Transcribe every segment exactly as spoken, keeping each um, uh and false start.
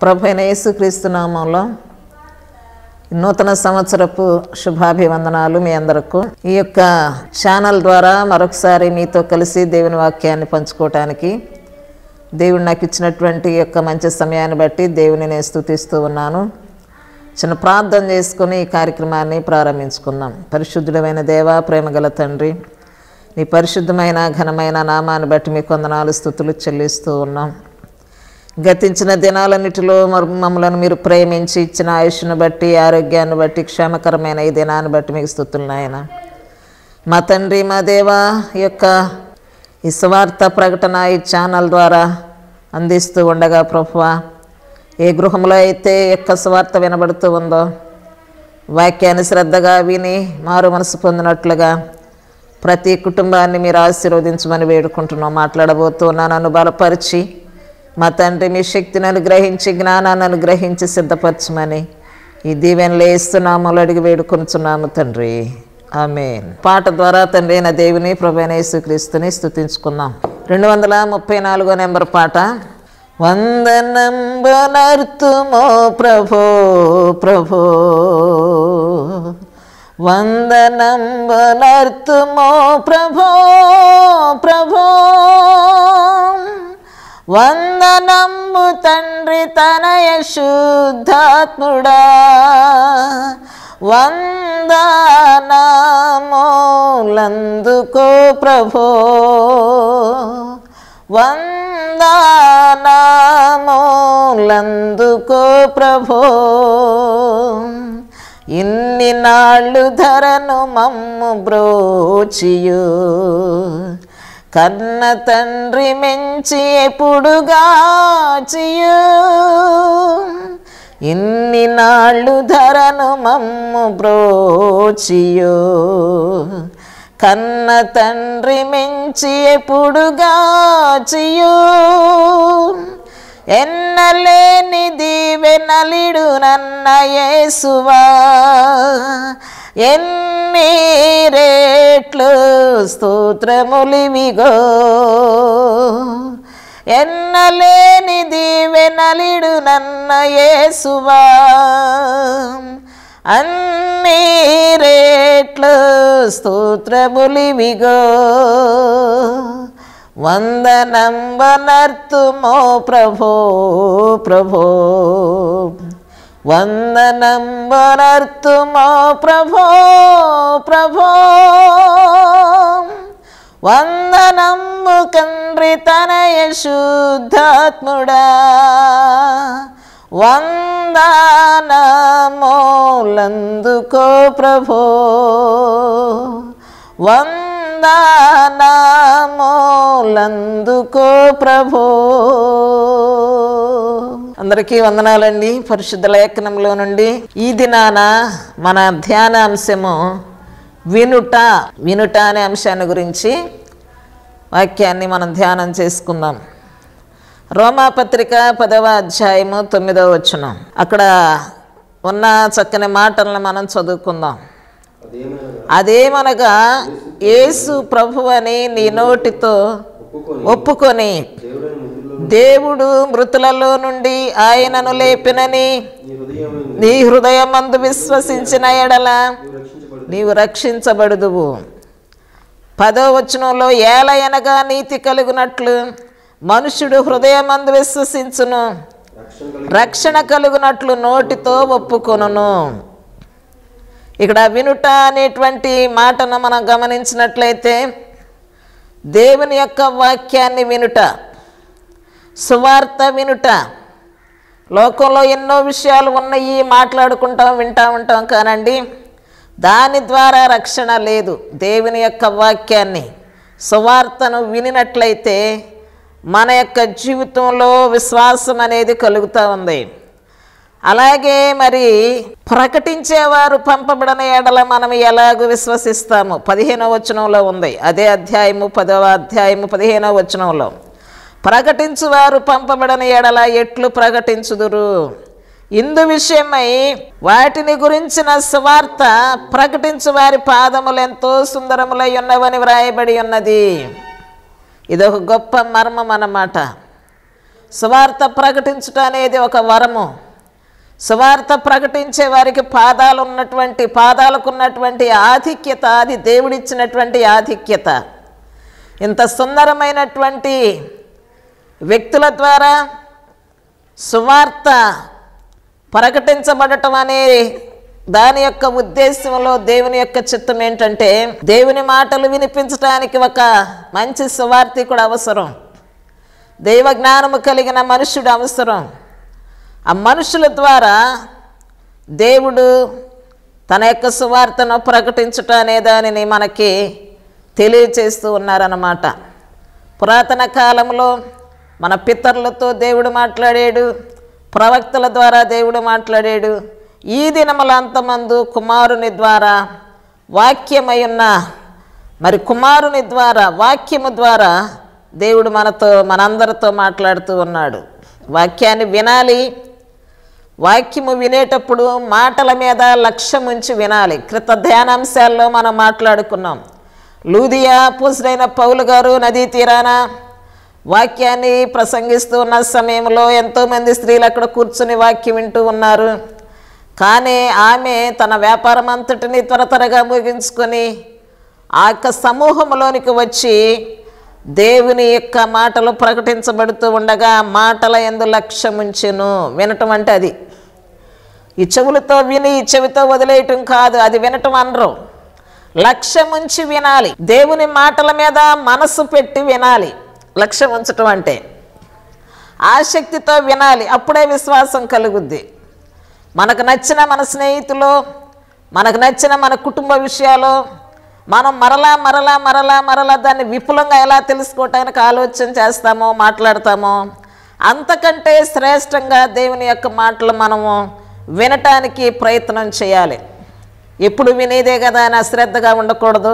ప్రభువైన యేసుక్రీస్తు నామములో నూతన సంవత్సరపు శుభాభివందనాలు మీ అందరకు. ఈ యొక్క ఛానల్ ద్వారా మరొకసారి మీతో కలిసి దేవుని వాక్యాన్ని పంచుకోవటానికి దేవుడు నాకు ఇచ్చినటువంటి యొక్క మంచి సమయాన్ని బట్టి దేవుని నేను స్తుతిస్తూ ఉన్నాను. చిన్న ప్రార్థన చేసుకుని ఈ కార్యక్రమాన్ని ప్రారంభించుకుందాం. పరిశుద్ధుడమైన దేవా, ప్రేమగల తండ్రి, నీ పరిశుద్ధమైన ఘనమైన నామాన్ని బట్టి మీ కొందనాలు స్తుతులు చెల్లిస్తూ ఉన్నాం. గతించిన దినాలన్నిటిలో మమ్మలను మీరు ప్రేమించి ఇచ్చిన ఆయుష్ను బట్టి, ఆరోగ్యాన్ని బట్టి, క్షేమకరమైన ఈ దినాన్ని బట్టి మీకు స్తుతులు నాయన. మా తండ్రి, మా దేవా, ఈ యొక్క ఈ సువార్త ప్రకటన ఈ ఛానల్ ద్వారా అందిస్తూ ఉండగా ప్రభువా, ఏ గృహంలో అయితే యొక్క సువార్త వినబడుతూ ఉందో వాక్యాన్ని శ్రద్ధగా విని మారు మనసు పొందినట్లుగా ప్రతి కుటుంబాన్ని మీరు ఆశీర్వదించమని వేడుకుంటున్నాం. మాట్లాడబోతున్నా నన్ను బలపరిచి మా తండ్రి మీ శక్తిని అనుగ్రహించి జ్ఞానాన్ని అనుగ్రహించి సిద్ధపరచమని ఈ దీవెనలు వేస్తున్నాము అడిగి వేడుకొనుచున్నాము తండ్రి, ఆమేన్. పాట ద్వారా తండ్రి అయిన దేవుని ప్రభువైన యేసుక్రీస్తుని స్తుతించుకుందాం. రెండు వందల ముప్పై నాలుగో నెంబర్ పాట. వందనంబనర్తుమో ప్రభో ప్రభో, వందనంబనర్తుమో ప్రభో ప్రభో, వందనంబు తండ్రి తనయ శుద్ధాత్ముడా, వందనములందుకో ప్రభో, వందనములందుకో ప్రభో. ఇన్ని నాళ్ళు ధరను మమ్ము బ్రోచియు, కన్న తండ్రి మెంచి ఎప్పుడుగాచియు. ఇన్ని నాళ్ళు ధరను మమ్ము బ్రోచియు, కన్న తండ్రి మెంచి ఎప్పుడుగాచియు. ఎన్నలేని దీవెనలిడు నన్న యేసువా, ఎన్ని రేట్లు స్తోత్రములివిగో. ఎన్నలేని దీవెనలిడు నన్న యేసువా, అన్ని రేట్లు స్తోత్రములివిగో. వందనంబనర్తుమో ప్రభో ప్రభో, వందనంబనర్తుమో ప్రభో ప్రభో, వందనంబు తండ్రి తనయ శుద్ధాత్ముడా, వందనములందుకో ప్రభో, వందనములందుకో ప్రభో. అందరికీ వందనాలండి. పరిశుద్ధ లేఖనంలో నుండి ఈ దినాన మన ధ్యానాంశము వినుట వినుట అనే అంశాన్ని గురించి వాక్యాన్ని మనం ధ్యానం చేసుకుందాం. రోమాపత్రిక పదవ అధ్యాయము తొమ్మిదవ వచనం. అక్కడ ఉన్న చక్కని మాటలను మనం చదువుకుందాం. అదేమనగా యేసు ప్రభువని నీ నోటితో ఒప్పుకొని దేవుడు మృతులలో నుండి ఆయనను లేపినని నీ హృదయమందు విశ్వసించిన ఎడల నీవు రక్షించబడుదువు. పదో వచనంలో ఏలయనగా నీతి కలుగునట్లు మనుషుడు హృదయమందు విశ్వసించును, రక్షణ కలుగునట్లు నోటితో ఒప్పుకొనును. ఇక్కడ వినుట అనేటువంటి మాటను మనం గమనించినట్లయితే దేవుని యొక్క వాక్యాన్ని వినుట, సువార్త వినుట. లోకంలో ఎన్నో విషయాలు ఉన్నాయి, మాట్లాడుకుంటాం, వింటూ ఉంటాం, కానండి దాని ద్వారా రక్షణ లేదు. దేవుని యొక్క వాక్యాన్ని, సువార్తను వినినట్లయితే మన యొక్క జీవితంలో విశ్వాసం అనేది కలుగుతూ ఉంది. అలాగే మరి ప్రకటించేవారు పంపబడని ఎడల మనం ఎలాగూ విశ్వసిస్తాము. పదిహేనవ వచనంలో ఉంది, అదే అధ్యాయము పదవ అధ్యాయము పదిహేనవ వచనంలో, ప్రకటించువారు పంపబడని ఎడల ఎట్లు ప్రకటించుదురు. ఇందు విషయమై వాటిని గురించిన సువార్త ప్రకటించు వారి పాదములు ఎంతో సుందరములై ఉన్నవని వ్రాయబడి ఉన్నది. ఇదొక గొప్ప మర్మం అన్నమాట. సువార్త ప్రకటించుట అనేది ఒక వరము. సువార్త ప్రకటించే వారికి పాదాలు ఉన్నటువంటి పాదాలకు ఉన్నటువంటి ఆధిక్యత అది దేవుడిచ్చినటువంటి ఆధిక్యత. ఇంత సుందరమైనటువంటి వ్యక్తుల ద్వారా సువార్త ప్రకటించబడటం అనే దాని యొక్క ఉద్దేశంలో దేవుని యొక్క చిత్తం ఏంటంటే దేవుని మాటలు వినిపించడానికి ఒక మంచి సువార్తికుడు అవసరం, దైవ జ్ఞానము కలిగిన మనుష్యుడు అవసరం. ఆ మనుషుల ద్వారా దేవుడు తన యొక్క సువార్తను ప్రకటించుట అనే దానిని మనకి తెలియచేస్తూ ఉన్నారన్నమాట. పురాతన కాలంలో మన పితరులతో దేవుడు మాట్లాడాడు, ప్రవక్తల ద్వారా దేవుడు మాట్లాడాడు. ఈ దినముల అంతమందు కుమారుని ద్వారా వాక్యమై ఉన్న మరి కుమారుని ద్వారా వాక్యము ద్వారా దేవుడు మనతో మనందరితో మాట్లాడుతూ ఉన్నాడు. వాక్యాన్ని వినాలి. వాక్యము వినేటప్పుడు మాటల మీద లక్ష్యం ఉంచి వినాలి. క్రిత ధ్యానాంశాల్లో మనం మాట్లాడుకున్నాం. లూదియా పూజైన పౌలు గారు నదీ తీరాన వాక్యాన్ని ప్రసంగిస్తూ ఉన్న సమయంలో ఎంతోమంది స్త్రీలు అక్కడ కూర్చుని వాక్యం వింటూ ఉన్నారు. కానీ ఆమె తన వ్యాపారం అంతటిని త్వర త్వరగా ముగించుకొని ఆ యొక్క సమూహంలోనికి వచ్చి దేవుని యొక్క మాటలు ప్రకటించబడుతూ ఉండగా మాటల యందు లక్ష్యం ఉంచెను. వినటం అంటే అది ఈ చెవులతో విని ఈ చెవితో వదిలేయటం కాదు, అది వినటం అనరు. లక్ష్యం ఉంచి వినాలి. దేవుని మాటల మీద మనసు పెట్టి వినాలి. లక్ష్యం ఉంచటం అంటే ఆసక్తితో వినాలి. అప్పుడే విశ్వాసం కలుగుద్ది. మనకు నచ్చిన మన స్నేహితులు, మనకు నచ్చిన మన కుటుంబ విషయాలు మనం మరలా మరలా మరలా మరలా దాన్ని విపులంగా ఎలా తెలుసుకోవటానికి ఆలోచన చేస్తామో మాట్లాడతామో అంతకంటే శ్రేష్టంగా దేవుని యొక్క మాటలు మనము వినటానికి ప్రయత్నం చేయాలి. ఎప్పుడు వినేదే కదా అని అశ్రద్ధగా ఉండకూడదు,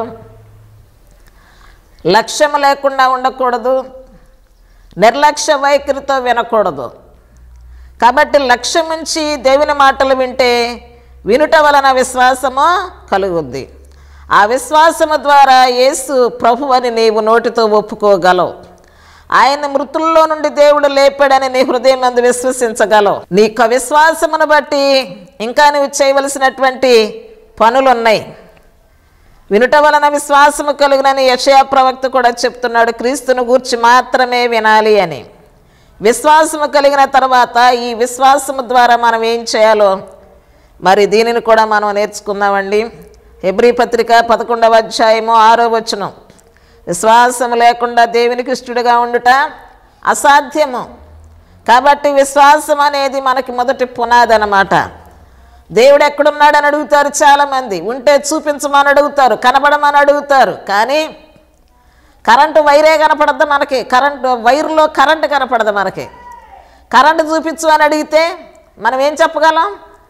లక్ష్యం లేకుండా ఉండకూడదు, నిర్లక్ష్య వైఖరితో వినకూడదు. కాబట్టి లక్ష్యం ఉంచి దేవుని మాటలు వింటే వినుట వలన విశ్వాసము కలుగుద్ది. ఆ విశ్వాసము ద్వారా యేసు ప్రభువని నీవు నోటితో ఒప్పుకోగలవు. ఆయన మృతుల్లో నుండి దేవుడు లేపాడని నీ హృదయం నందు విశ్వసించగలవు. నీకు విశ్వాసమును బట్టి ఇంకా నువ్వు చేయవలసినటువంటి పనులు ఉన్నాయి. వినుట వలన విశ్వాసము కలుగునని యెషయా ప్రవక్త కూడా చెప్తున్నాడు. క్రీస్తును గూర్చి మాత్రమే వినాలి అని. విశ్వాసము కలిగిన తర్వాత ఈ విశ్వాసము ద్వారా మనం ఏం చేయాలో మరి దీనిని కూడా మనం నేర్చుకుందామండి. హెబ్రీ పత్రిక పదకొండవ అధ్యాయము ఆరో వచనం. విశ్వాసము లేకుండా దేవునికి ఇష్టడుగా ఉండుట అసాధ్యము. కాబట్టి విశ్వాసం అనేది మనకి మొదటి పునాది అన్నమాట. దేవుడు ఎక్కడున్నాడని అడుగుతారు చాలామంది. ఉంటే చూపించమని అడుగుతారు, కనబడమని అడుగుతారు. కానీ కరెంటు వైరే కనపడద్దు మనకి. కరెంటు వైర్లో కరెంటు కనపడదు మనకి. కరెంటు చూపించు అని అడిగితే మనం ఏం చెప్పగలం?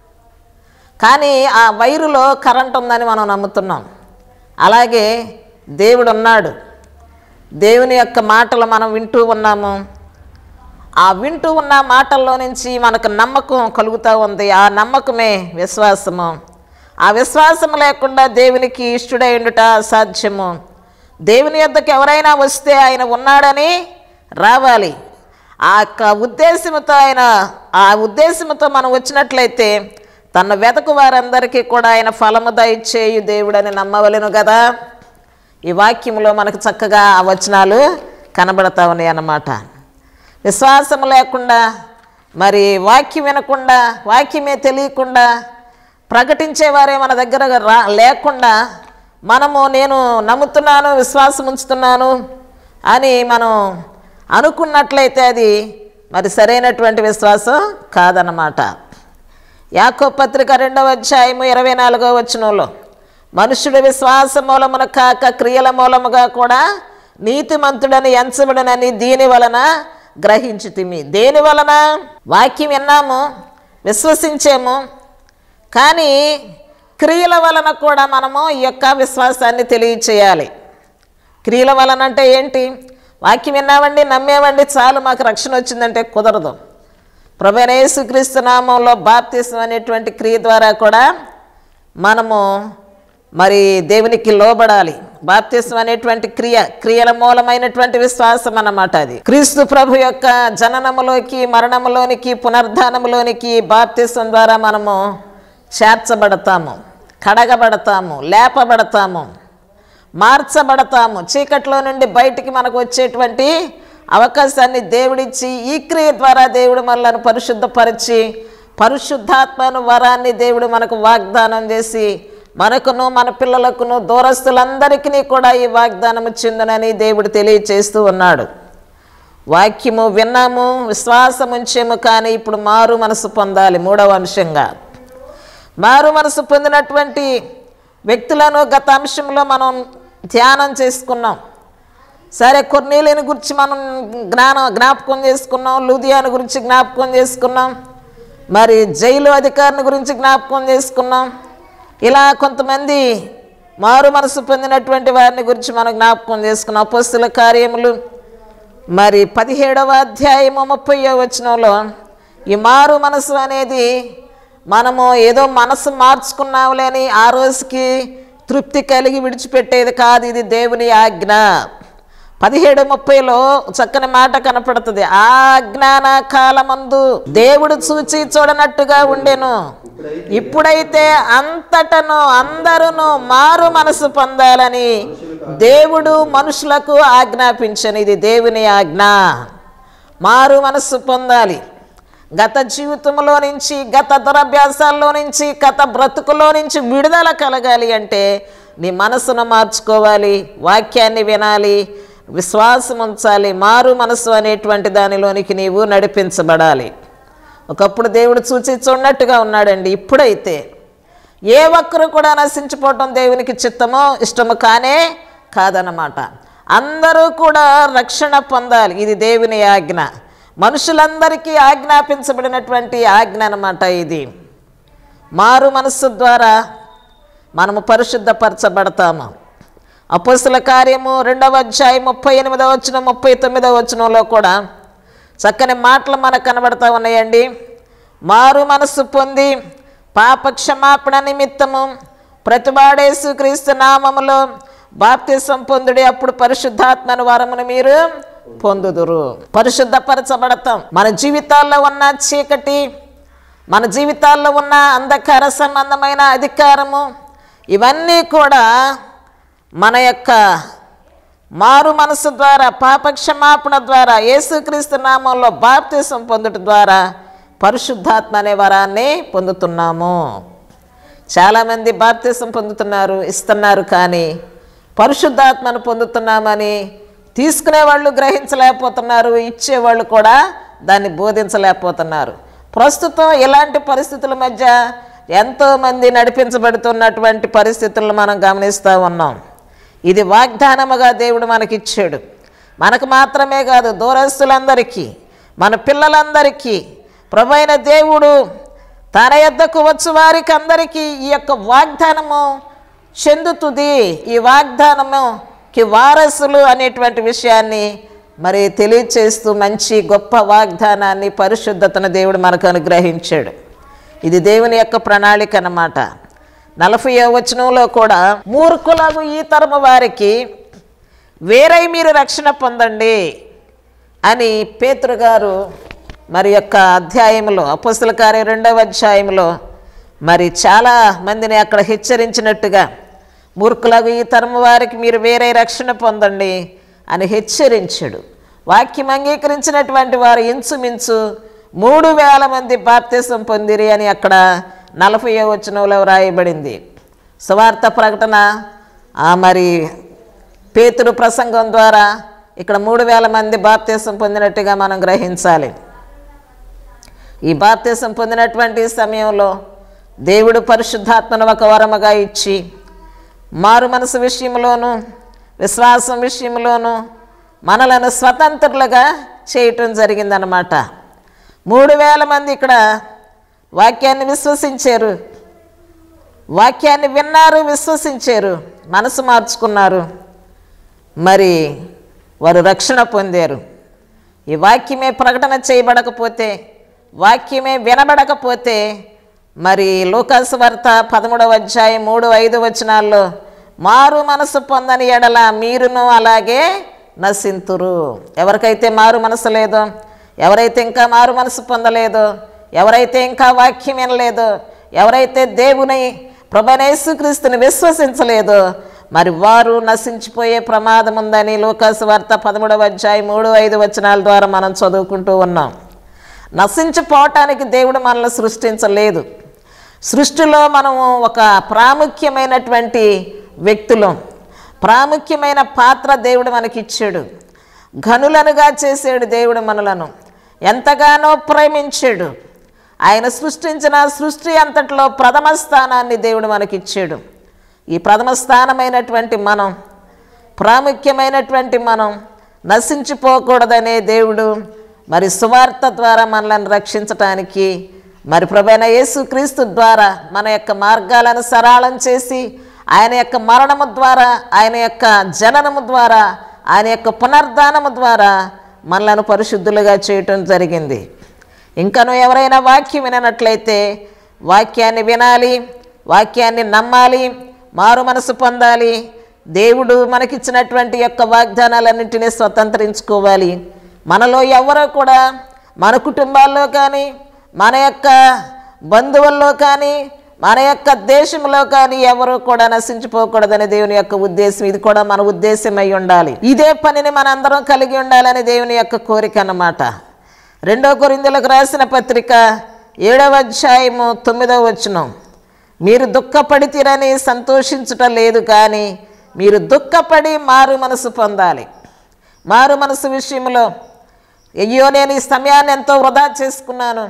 కానీ ఆ వైరులో కరెంట్ ఉందని మనం నమ్ముతున్నాం. అలాగే దేవుడు ఉన్నాడు. దేవుని యొక్క మాటలు మనం వింటూ ఉన్నాము. ఆ వింటూ ఉన్న మాటల్లో నుంచి మనకు నమ్మకం కలుగుతూ ఉంది. ఆ నమ్మకమే విశ్వాసము. ఆ విశ్వాసం లేకుండా దేవునికి ఇష్టడై ఉండుట అసాధ్యము. దేవుని యొద్దకు ఎవరైనా వస్తే ఆయన ఉన్నాడని రావాలి. ఆ యొక్క ఉద్దేశంతో ఆయన ఆ ఉద్దేశంతో మనం వచ్చినట్లయితే తన వెతకు వారందరికీ కూడా ఆయన ఫలము దయచేయు దేవుడని నమ్మవలెను కదా. ఈ వాక్యంలో మనకు చక్కగా ఆ వచనాలు కనబడతా ఉన్నాయి అన్నమాట. విశ్వాసం లేకుండా మరి వాక్యం వినకుండా వాక్యమే తెలియకుండా ప్రకటించేవారే మన దగ్గర రా లేకుండా మనము నేను నమ్ముతున్నాను విశ్వాసం ఉంచుతున్నాను అని మనం అనుకున్నట్లయితే అది మరి సరైనటువంటి విశ్వాసం కాదన్నమాట. యాకోబు పత్రిక రెండవ అధ్యాయము ఇరవై నాలుగవ వచనంలో మనుషుడు విశ్వాస మూలమున కాక క్రియల మూలముగా కూడా నీతిమంతుడని ఎంచబడనని దీని వలన గ్రహించితిమి. దేని వలన? వాక్యం విన్నాము, విశ్వసించాము, కానీ క్రియల వలన కూడా మనము ఈ యొక్క విశ్వాసాన్ని తెలియచేయాలి. క్రియల వలన అంటే ఏంటి? వాక్యం విన్నామండి, నమ్మేవండి, చాలు మాకు రక్షణ వచ్చిందంటే కుదరదు. ప్రభువైన యేసుక్రీస్తు నామంలో బాప్తిసం అనేటువంటి క్రియ ద్వారా కూడా మనము మరి దేవునికి లోబడాలి. బాప్తిస్మం అనేటువంటి క్రియ క్రియల మూలమైనటువంటి విశ్వాసం అన్నమాట. అది క్రీస్తు ప్రభు యొక్క జననములోకి, మరణములోనికి, పునర్ధానములోనికి బాప్తిస్మం ద్వారా మనము చేర్చబడతాము, కడగబడతాము, లేపబడతాము, మార్చబడతాము. చీకట్లో నుండి బయటికి మనకు వచ్చేటువంటి అవకాశాన్ని దేవుడిచ్చి ఈ క్రియ ద్వారా దేవుడు మనలను పరిశుద్ధపరిచి పరిశుద్ధాత్మను వరాన్ని దేవుడు మనకు వాగ్దానం చేసి మనకును మన పిల్లలకును దూరస్తులందరికీ కూడా ఈ వాగ్దానము చెందునని దేవుడు తెలియచేస్తూ ఉన్నాడు. వాక్యము విన్నాము, విశ్వాసం ఉంచేము, కానీ ఇప్పుడు మారు మనసు పొందాలి. మూడవ అంశంగా మారు మనసు పొందినటువంటి వ్యక్తులను గత అంశంలో మనం ధ్యానం చేసుకున్నాం. సరే, కొర్నేలిని గురించి మనం జ్ఞానం జ్ఞాపకం చేసుకున్నాం, లూదియాను గురించి జ్ఞాపకం చేసుకున్నాం, మరి జైలు అధికారిని గురించి జ్ఞాపకం చేసుకున్నాం. ఇలా కొంతమంది మారు మనసు పొందినటువంటి వారిని గురించి మనం జ్ఞాపకం చేసుకున్నాం. అపోస్తలుల కార్యములు మరి పదిహేడవ అధ్యాయము ముప్పైవ వచనంలో ఈ మారు మనసు అనేది మనము ఏదో మనసు మార్చుకున్నావులే అని ఆ రోజుకి తృప్తి కలిగి విడిచిపెట్టేది కాదు. ఇది దేవుని ఆజ్ఞ. పదిహేడు ముప్పైలో చక్కని మాట కనపడుతుంది. ఆ అజ్ఞాన కాలమందు దేవుడు చూచి చూడనట్టుగా ఉండెను, ఇప్పుడైతే అంతటను అందరూ మారు మనసు పొందాలని దేవుడు మనుషులకు ఆజ్ఞాపించను. ఇది దేవుని ఆజ్ఞ. మారు మనసు పొందాలి. గత జీవితంలో నుంచి, గత దురభ్యాసాల్లో నుంచి, గత బ్రతుకులో నుంచి విడుదల కలగాలి అంటే నీ మనసును మార్చుకోవాలి, వాక్యాన్ని వినాలి, విశ్వాసం ఉంచాలి. మారు మనసు అనేటువంటి దానిలోనికి నీవు నడిపించబడాలి. ఒకప్పుడు దేవుడు చూచి చూడనట్టుగా ఉన్నాడండి. ఇప్పుడైతే ఏ ఒక్కరు కూడా నశించిపోవటం దేవునికి చిత్తమో ఇష్టము కానే కాదన్నమాట. అందరూ కూడా రక్షణ పొందాలి. ఇది దేవుని ఆజ్ఞ. మనుషులందరికీ ఆజ్ఞాపించబడినటువంటి ఆజ్ఞ అన్నమాట. ఇది మారు మనస్సు ద్వారా మనము పరిశుద్ధపరచబడతాము. అపోస్తలుల కార్యము రెండవ అధ్యాయం ముప్పై ఎనిమిదవ వచనం, ముప్పై తొమ్మిదవ వచనంలో కూడా చక్కని మాటలు మనకు కనబడతా ఉన్నాయండి. మారు మనస్సు పొంది పాప క్షమాపణ నిమిత్తము ప్రతివాడేసు క్రీస్తు నామములో బాప్తిస్మం పొందుడి, అప్పుడు పరిశుద్ధాత్మను వరమును మీరు పొందుదురు. పరిశుద్ధపరచబడతాం. మన జీవితాల్లో ఉన్న చీకటి, మన జీవితాల్లో ఉన్న అంధకార సంబంధమైన అధికారము, ఇవన్నీ కూడా మన యొక్క మారు మనసు ద్వారా, పాప క్షమాపణ ద్వారా, యేసుక్రీస్తు నామంలో బాప్తిస్మం పొందుట ద్వారా పరిశుద్ధాత్మ అనే వరాన్ని పొందుతున్నాము. చాలామంది బాప్తిస్మం పొందుతున్నారు, ఇస్తున్నారు, కానీ పరిశుద్ధాత్మను పొందుతున్నామని తీసుకునే వాళ్ళు గ్రహించలేకపోతున్నారు, ఇచ్చేవాళ్ళు కూడా దాన్ని బోధించలేకపోతున్నారు. ప్రస్తుతం ఇలాంటి పరిస్థితుల మధ్య ఎంతోమంది నడిపించబడుతున్నటువంటి పరిస్థితులను మనం గమనిస్తూ ఉన్నాం. ఇది వాగ్దానముగా దేవుడు మనకిచ్చాడు. మనకు మాత్రమే కాదు, దూరస్తులందరికీ, మన పిల్లలందరికీ ప్రభువైన దేవుడు తన యొద్దకు వచ్చు వారికి అందరికీ ఈ యొక్క వాగ్దానము చెందుతుంది. ఈ వాగ్దానముకి వారసులు అనేటువంటి విషయాన్ని మరి తెలియచేస్తూ మంచి గొప్ప వాగ్దానాన్ని, పరిశుద్ధతను దేవుడు మనకు అనుగ్రహించాడు. ఇది దేవుని యొక్క ప్రణాళిక అన్నమాట. నలభైవ వచనంలో కూడా మూర్ఖులకు ఈ తరము వారికి వేరై మీరు రక్షణ పొందండి అని పేతురు గారు మరి యొక్క అధ్యాయంలో, అపోస్తలుల కార్యం రెండవ అధ్యాయంలో మరి చాలా మందిని అక్కడ హెచ్చరించినట్టుగా, మూర్ఖులకు ఈ తరము వారికి మీరు వేరే రక్షణ పొందండి అని హెచ్చరించాడు. వాక్యం అంగీకరించినటువంటి వారు ఇంచుమించు మూడు వేల మంది బాప్తిస్మం పొందిరి అని అక్కడ నలభైవ వచనంలో వ్రాయబడింది. సువార్త ప్రకటన మరి పేతురు ప్రసంగం ద్వారా ఇక్కడ మూడు వేల మంది బాప్తిస్మం పొందినట్టుగా మనం గ్రహించాలి. ఈ బాప్తిస్మం పొందినటువంటి సమయంలో దేవుడు పరిశుద్ధాత్మను ఒక వరముగా ఇచ్చి మారు మనసు విషయంలోనూ విశ్వాసం విషయంలోనూ మనలను స్వతంత్రులుగా చేయటం జరిగిందనమాట. మూడు వేల మంది ఇక్కడ వాక్యాన్ని విశ్వసించారు, వాక్యాన్ని విన్నారు, విశ్వసించారు, మనసు మార్చుకున్నారు, మరి వారు రక్షణ పొందారు. ఈ వాక్యమే ప్రకటన చేయబడకపోతే, వాక్యమే వినబడకపోతే మరి లూకాసు వార్త పదమూడవ అధ్యాయం మూడు ఐదు వచనాల్లో మారు మనసు పొందని ఎడల మీరును అలాగే నశింతురు. ఎవరికైతే మారు మనసు లేదో, ఎవరైతే ఇంకా మారు మనసు పొందలేదో, ఎవరైతే ఇంకా వాక్యం వినలేదో, ఎవరైతే దేవుని ప్రభువైన యేసుక్రీస్తుని విశ్వసించలేదో మరి వారు నశించిపోయే ప్రమాదం ఉందని లూకాసు వార్త పదమూడవ అధ్యాయం మూడు ఐదు వచనాల ద్వారా మనం చదువుకుంటూ ఉన్నాం. నశించిపోవటానికి దేవుడు మనల్ని సృష్టించలేదు. సృష్టిలో మనము ఒక ప్రాముఖ్యమైనటువంటి వ్యక్తులం. ప్రాముఖ్యమైన పాత్ర దేవుడు మనకిచ్చాడు. ఘనులనుగా చేసాడు దేవుడు మనలను. ఎంతగానో ప్రేమించాడు. ఆయన సృష్టించిన సృష్టి అంతట్లో ప్రథమ స్థానాన్ని దేవుడు మనకిచ్చాడు. ఈ ప్రథమ స్థానమైనటువంటి మనం, ప్రాముఖ్యమైనటువంటి మనం నశించిపోకూడదనే దేవుడు మరి సువార్త ద్వారా మనల్ని రక్షించటానికి మరి ప్రభువైన యేసుక్రీస్తు ద్వారా మన యొక్క మార్గాలను సరళం చేసి ఆయన యొక్క మరణము ద్వారా, ఆయన యొక్క జననము ద్వారా, ఆయన యొక్క పునర్ధానము ద్వారా మనలను పరిశుద్ధులుగా చేయటం జరిగింది. ఇంకను ఎవరైనా వాక్యం విననట్లయితే వాక్యాన్ని వినాలి, వాక్యాన్ని నమ్మాలి, మారు మనసు పొందాలి. దేవుడు మనకిచ్చినటువంటి యొక్క వాగ్దానాలన్నింటినీ స్వతంత్రించుకోవాలి. మనలో ఎవరో కూడా మన కుటుంబాల్లో కానీ, మన యొక్క బంధువుల్లో కానీ, మన యొక్క దేశంలో కానీ ఎవరు కూడా నశించిపోకూడదని దేవుని యొక్క ఉద్దేశం. ఇది కూడా మన ఉద్దేశం అయి ఉండాలి. ఇదే పనిని మనందరం కలిగి ఉండాలని దేవుని యొక్క కోరిక అన్నమాట. రెండో కొరింథీయులకు రాసిన పత్రిక ఏడవ అధ్యాయము తొమ్మిదవ వచనం, మీరు దుఃఖపడితిరని సంతోషించుట లేదు కానీ మీరు దుఃఖపడి మారు మనసు పొందాలి. మారు మనసు విషయంలో అయ్యో నేను ఈ సమయాన్ని ఎంతో వృధా చేసుకున్నాను,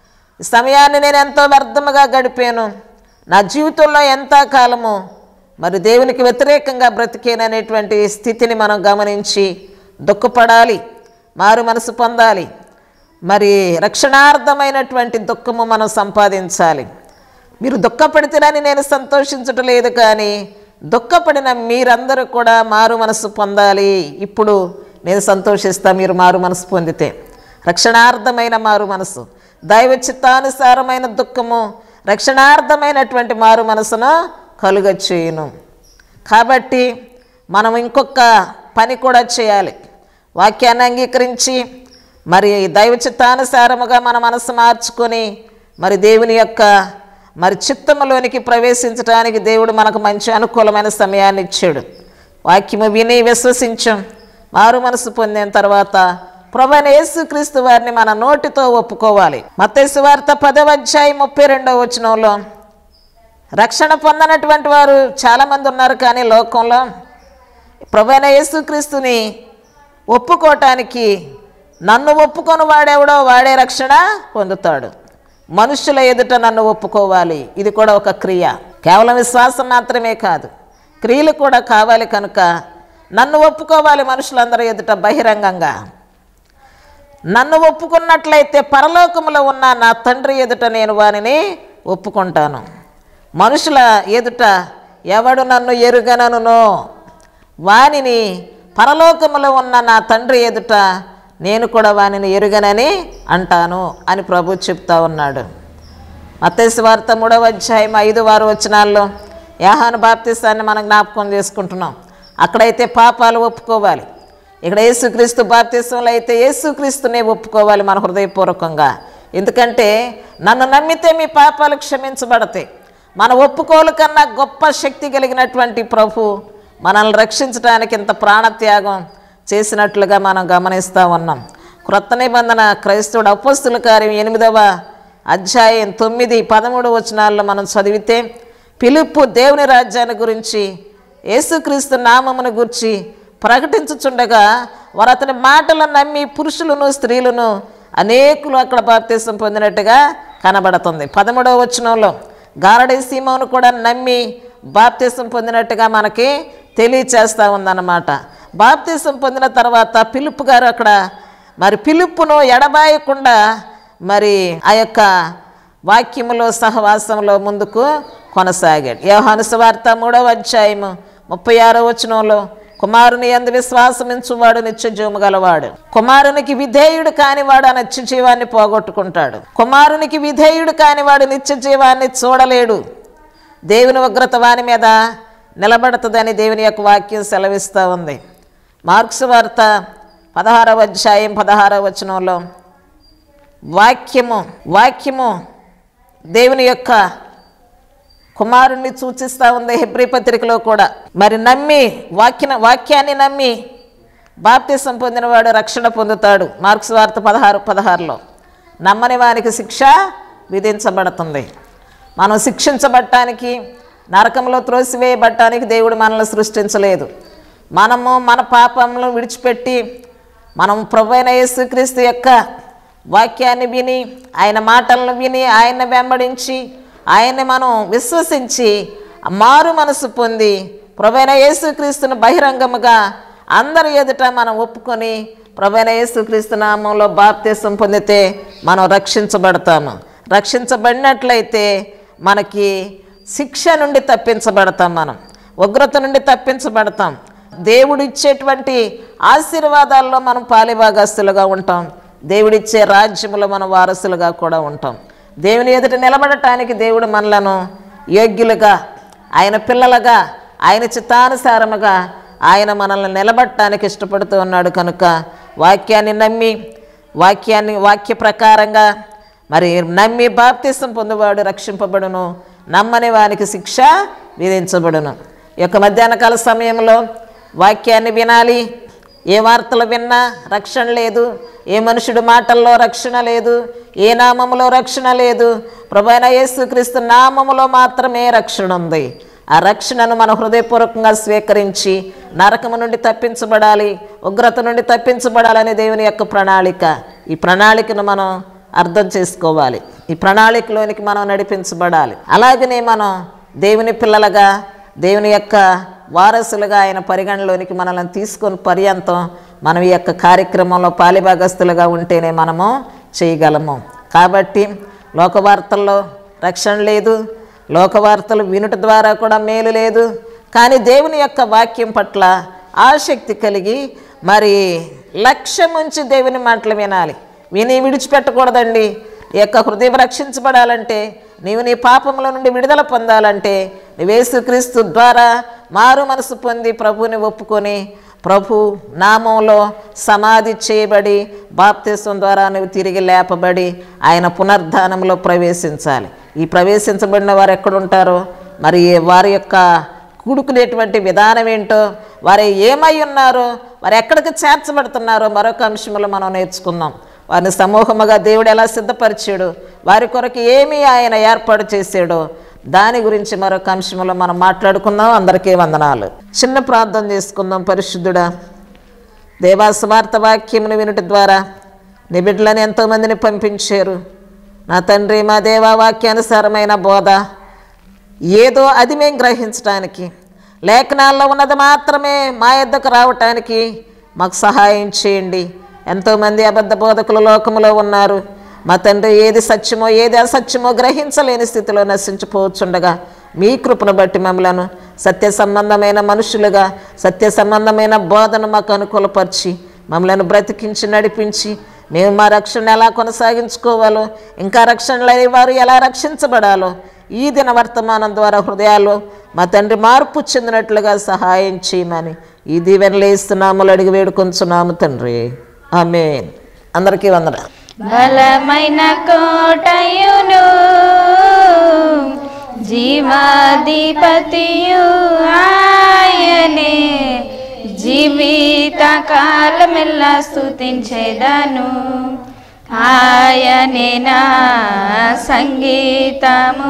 ఈ సమయాన్ని నేను ఎంతో వ్యర్థముగా గడిపాను, నా జీవితంలో ఎంత కాలము మరి దేవునికి వ్యతిరేకంగా బ్రతికేననేటువంటి స్థితిని మనం గమనించి దుఃఖపడాలి, మారు మనసు పొందాలి. మరి రక్షణార్థమైనటువంటి దుఃఖము మనం సంపాదించాలి. మీరు దుఃఖపడితేనని నేను సంతోషించటం లేదు కానీ దుఃఖపడిన మీరందరూ కూడా మారు మనసు పొందాలి. ఇప్పుడు నేను సంతోషిస్తా మీరు మారు మనసు పొందితే. రక్షణార్థమైన మారు మనసు, దైవ చిత్తానుసారమైన దుఃఖము రక్షణార్థమైనటువంటి మారు మనసును కలుగచేయును. కాబట్టి మనం ఇంకొక పని కూడా చేయాలి. వాక్యాన్ని అంగీకరించి మరి దైవ చిత్తానుసారముగా మన మనసు మార్చుకొని మరి దేవుని యొక్క మరి చిత్తములోనికి ప్రవేశించడానికి దేవుడు మనకు మంచి అనుకూలమైన సమయాన్ని ఇచ్చాడు. వాక్యము విని విశ్వసించాం, మారు మనసు పొందిన తర్వాత ప్రభువైన యేసుక్రీస్తు వారిని మన నోటితో ఒప్పుకోవాలి. మత్తయి సువార్త పదవ అధ్యాయం ముప్పై రెండవ వచనంలో రక్షణ పొందనటువంటి వారు చాలామంది ఉన్నారు. కానీ లోకంలో ప్రభువైన యేసుక్రీస్తుని ఒప్పుకోవటానికి నన్ను ఒప్పుకొని వాడెవడో వాడే రక్షణ పొందుతాడు. మనుషుల ఎదుట నన్ను ఒప్పుకోవాలి. ఇది కూడా ఒక క్రియ. కేవలం విశ్వాసం మాత్రమే కాదు, క్రియలు కూడా కావాలి. కనుక నన్ను ఒప్పుకోవాలి మనుషులందరూ ఎదుట బహిరంగంగా. నన్ను ఒప్పుకున్నట్లయితే పరలోకములో ఉన్న నా తండ్రి ఎదుట నేను వానిని ఒప్పుకుంటాను. మనుషుల ఎదుట ఎవడు నన్ను ఎరుగననునో వానిని పరలోకములో ఉన్న నా తండ్రి ఎదుట నేను కూడా వానిని ఎరుగనని అంటాను అని ప్రభు చెప్తా ఉన్నాడు. మత్తయి సువార్త మూడవ అధ్యాయం ఐదు ఆరు వచనాల్లో యోహాను బాప్తిసాన్ని మనం జ్ఞాపకం చేసుకుంటున్నాం. అక్కడైతే పాపాలు ఒప్పుకోవాలి. ఇక్కడ యేసుక్రీస్తు బాప్తిసంలో అయితే యేసుక్రీస్తునే ఒప్పుకోవాలి మన హృదయపూర్వకంగా. ఎందుకంటే నన్ను నమ్మితే మీ పాపాలు క్షమించబడతాయి. మన ఒప్పుకోలు కన్నా గొప్ప శక్తి కలిగినటువంటి ప్రభు మనల్ని రక్షించడానికి ఇంత ప్రాణత్యాగం చేసినట్లుగా మనం గమనిస్తూ ఉన్నాం. క్రొత్త నిబంధన క్రైస్తవుడు అపోస్తుల కార్యం ఎనిమిదవ అధ్యాయం తొమ్మిది పదమూడు వచనాల్లో మనం చదివితే ఫిలిప్పు దేవుని రాజ్యాన్ని గురించి యేసుక్రీస్తు నామమును గురించి ప్రకటించుచుండగా వారు అతని మాటలను నమ్మి పురుషులను స్త్రీలను అనేకులు అక్కడ బాప్తిసం పొందినట్టుగా కనబడుతుంది. పదమూడవ వచనంలో గారడీ సీమోను కూడా నమ్మి బాప్తిసం పొందినట్టుగా మనకి తెలియచేస్తూ ఉందన్నమాట. బాప్తిసం పొందిన తర్వాత ఫిలిప్పు గారు అక్కడ మరి ఫిలిప్పును ఎడబాయకుండా మరి ఆ యొక్క వాక్యములో సహవాసంలో ముందుకు కొనసాగాడు. యోహాను సువార్త మూడవ అధ్యాయము ముప్పై ఆరో వచనంలో కుమారుని యందు విశ్వాసమించువాడు నిత్య జీవము గలవాడు. కుమారునికి విధేయుడు కానివాడు ఆ నిత్య జీవాన్ని పోగొట్టుకుంటాడు. కుమారునికి విధేయుడు కానివాడు నిత్య జీవాన్ని చూడలేడు. దేవుని ఉగ్రత వాని మీద నిలబడుతుందని దేవుని యొక్క వాక్యం సెలవిస్తూ ఉంది. మార్క్సు వార్త పదహారవ అధ్యాయం పదహారవ వచనంలో వాక్యము వాక్యము దేవుని యొక్క కుమారుణ్ణి సూచిస్తూ ఉంది. హెబ్రీ పత్రికలో కూడా మరి నమ్మి వాక్య వాక్యాన్ని నమ్మి బాప్తిసం పొందినవాడు రక్షణ పొందుతాడు. మార్క్స్ వార్త పదహారు పదహారులో నమ్మని వానికి శిక్ష విధించబడుతుంది. మనం శిక్షించబడటానికి, నరకంలో త్రోసివేయబడటానికి దేవుడు మనల్ని సృష్టించలేదు. మనము మన పాపములను విడిచిపెట్టి మనం ప్రభువైన యేసుక్రీస్తు యొక్క వాక్యాన్ని విని, ఆయన మాటలను విని, ఆయన్ని వెంబడించి, ఆయన్ని మనం విశ్వసించి మారు మనసు పొంది ప్రభువైన యేసుక్రీస్తును బహిరంగముగా అందరి ఎదుట మనం ఒప్పుకొని ప్రభువైన యేసుక్రీస్తు నామంలో బాప్తిసం పొందితే మనం రక్షించబడతాము. రక్షించబడినట్లయితే మనకి శిక్ష నుండి తప్పించబడతాం, మనం ఉగ్రత నుండి తప్పించబడతాం. దేవుడు ఇచ్చేటువంటి ఆశీర్వాదాల్లో మనం పాలిభాగస్తులుగా ఉంటాం. దేవుడిచ్చే రాజ్యములో మనం వారసులుగా కూడా ఉంటాం. దేవుని ఎదుట నిలబడటానికి దేవుడు మనలను యోగ్యులుగా, ఆయన పిల్లలుగా, ఆయన చిత్తానుసారముగా ఆయన మనల్ని నిలబడటానికి ఇష్టపడుతూ ఉన్నాడు. కనుక వాక్యాన్ని నమ్మి, వాక్యాన్ని వాక్య ప్రకారంగా మరి నమ్మి బాప్తిసం పొందువాడు రక్షింపబడును, నమ్మని వానికి శిక్ష విధించబడును. ఈ యొక్క మధ్యాహ్నకాల సమయంలో వాక్యాన్ని వినాలి. ఏ వార్తలు విన్నా రక్షణ లేదు, ఏ మనుషుడి మాటల్లో రక్షణ లేదు, ఏ నామములో రక్షణ లేదు. ప్రభువైన యేసుక్రీస్తు నామములో మాత్రమే రక్షణ ఉంది. ఆ రక్షణను మనం హృదయపూర్వకంగా స్వీకరించి నరకము నుండి తప్పించబడాలి, ఉగ్రత నుండి తప్పించబడాలని దేవుని యొక్క ప్రణాళిక. ఈ ప్రణాళికను మనం అర్థం చేసుకోవాలి. ఈ ప్రణాళికలోనికి మనం నడిపించబడాలి. అలాగనే మనం దేవుని పిల్లలుగా, దేవుని యొక్క వారసులుగా ఆయన పరిగణలోనికి మనల్ని తీసుకొని పర్యంతం మనం ఈ యొక్క కార్యక్రమంలో పాలిభాగస్తులుగా ఉంటేనే మనము చేయగలము. కాబట్టి లోకవార్తల్లో రక్షణ లేదు, లోకవార్తలు వినుట ద్వారా కూడా మేలు లేదు. కానీ దేవుని యొక్క వాక్యం పట్ల ఆసక్తి కలిగి మరి లక్ష్యం ఉంచి దేవుని మాటలు వినాలి. విని విడిచిపెట్టకూడదండి. ఈ యొక్క హృదయం రక్షించబడాలంటే, నీవు నీ పాపముల నుండి విడుదల పొందాలంటే, నీవు యేసుక్రీస్తు ద్వారా మారు మనసు పొంది ప్రభువుని ఒప్పుకొని ప్రభు నామంలో సమాధి చేయబడి బాప్తిసం ద్వారా నువ్వు తిరిగి లేపబడి ఆయన పునర్ధానంలో ప్రవేశించాలి. ఈ ప్రవేశించబడిన వారు ఎక్కడుంటారో, మరి వారి యొక్క కూడుకునేటువంటి విధానం ఏంటో, వారు ఏమై ఉన్నారో, వారు ఎక్కడికి చేర్చబడుతున్నారో మరొక అంశంలో మనం నేర్చుకుందాం. వారిని సమూహముగా దేవుడు ఎలా సిద్ధపరిచాడు, వారి కొరకు ఏమి ఆయన ఏర్పాటు చేశాడో దాని గురించి మరొక అంశంలో మనం మాట్లాడుకుందాం. అందరికీ వందనాలు. చిన్న ప్రార్థన చేసుకుందాం. పరిశుద్ధుడా, దేవా సువార్త వాక్యమును వినుట ద్వారా నీ బిడ్డలను ఎంతోమందిని పంపించారు. నా తండ్రి, మా దేవా వాక్యానుసారమైన బోధ ఏదో అది మేము గ్రహించడానికి, లేఖనాల్లో ఉన్నది మాత్రమే మా యొద్దకు రావటానికి మాకు సహాయం చేయండి. ఎంతోమంది అబద్ధ బోధకులు లోకములో ఉన్నారు. మా తండ్రి, ఏది సత్యమో ఏది అసత్యమో గ్రహించలేని స్థితిలో నశించిపోవచ్చుండగా మీ కృపను బట్టి మమ్మలను సత్య సంబంధమైన మనుషులుగా, సత్య సంబంధమైన బోధను మాకు అనుకూలపరిచి మమ్మలను బ్రతికించి నడిపించి మేము మా రక్షణ ఎలా కొనసాగించుకోవాలో, ఇంకా రక్షణ లేని వారు ఎలా రక్షించబడాలో ఈ దిన వర్తమానం ద్వారా హృదయాల్లో మా తండ్రి మార్పు చెందినట్లుగా సహాయం చేయమని ఈ దీవెనలు ఇస్తున్నాములు అడిగి వేడుకొంచున్నాము తండ్రి. ఆమేన్. అందరికీ వందనాలు. బలమైన కోటయును జీవాధిపతియు ఆయనే, జీవిత కాలమెల్లా స్తుతించేదను. ఆయనే నా సంగీతము,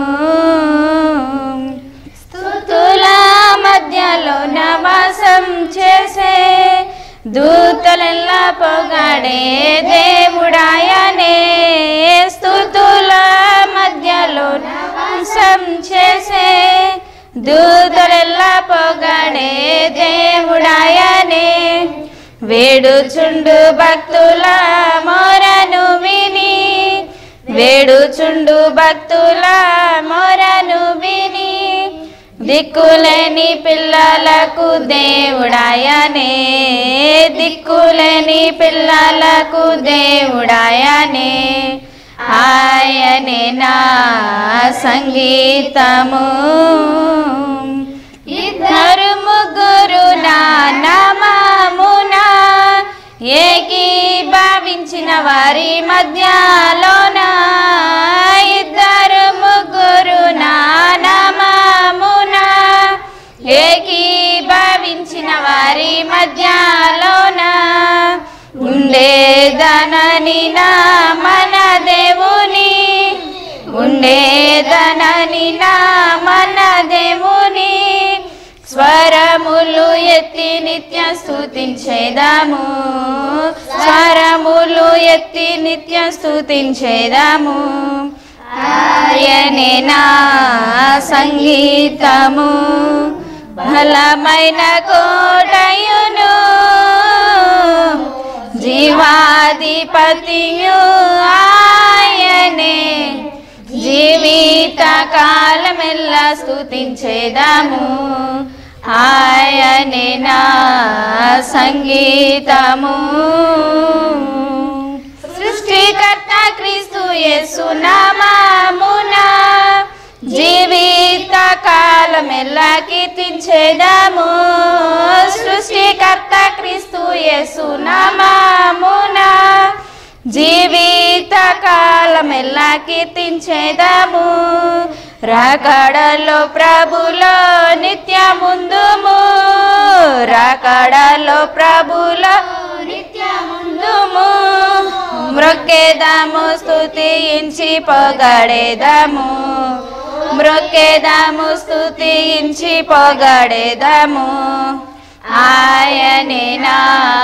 స్తుతుల మధ్యలో నివాసం చేసే దూతలెల్లా పొగడే దేవుడాయనే. స్తుతుల మధ్యలో నివాసం చేసే దూతలెల్లా పొగడే దేవుడాయనే. వేడుచుండు భక్తుల మొరను విని, వేడుచుండు భక్తుల మొరను విని దిక్కులేని పిల్లలకు దేవుడాయనే, దిక్కులేని పిల్లలకు దేవుడాయనే, ఆయనే నా సంగీతము. ఇద్దరు ముగ్గురు నా నామమున ఏకీభవించిన వారి మధ్యలోన, ఇద్దరు ముగ్గురు నా నామమున ఏకీభవించిన వారి మధ్యలోన, ఉండేదనని నా మన దేవుని, ఉండేదనని నా మన దేవుని, స్వరములు ఎత్తి నిత్య స్తుతించేదాము, స్వరములు ఎత్తి నిత్య స్తుతించేదాము. ఆయనే నా సంగీతము, బలమైన కోటయును, జీవాధిపతియు ఆయనే, జీవిత కాలమెల్లా స్తుతించేదాము. ఆయనే నా సంగీతము. సృష్టికర్త క్రీస్తు యేసు నామమున జీవిత కాలమెల్లా కీర్తించేదాము. సృష్టికర్త క్రీస్తు యేసు నామమున జీవిత కాలమెల్లా కీర్తించేదాము. రాకడలో ప్రభులో నిత్య ముందుము, రాకడలో ప్రభులో నిత్య ముందుము, మ్రొక్కేదాము స్తుతించి పొగడేదాము, మ్రొక్కేదాము స్తుతించి పొగడేదాము. ఆయనే నా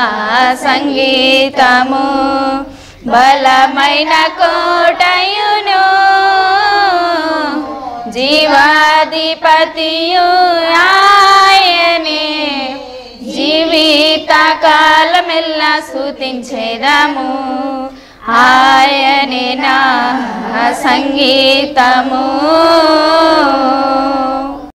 సంగీతము, బలమైన కోటయును, జీవాధిపతియు ఆయనే, జీవిత కాలమెల్లా స్తుతించేదాము. ఆయనే నా సంగీతము.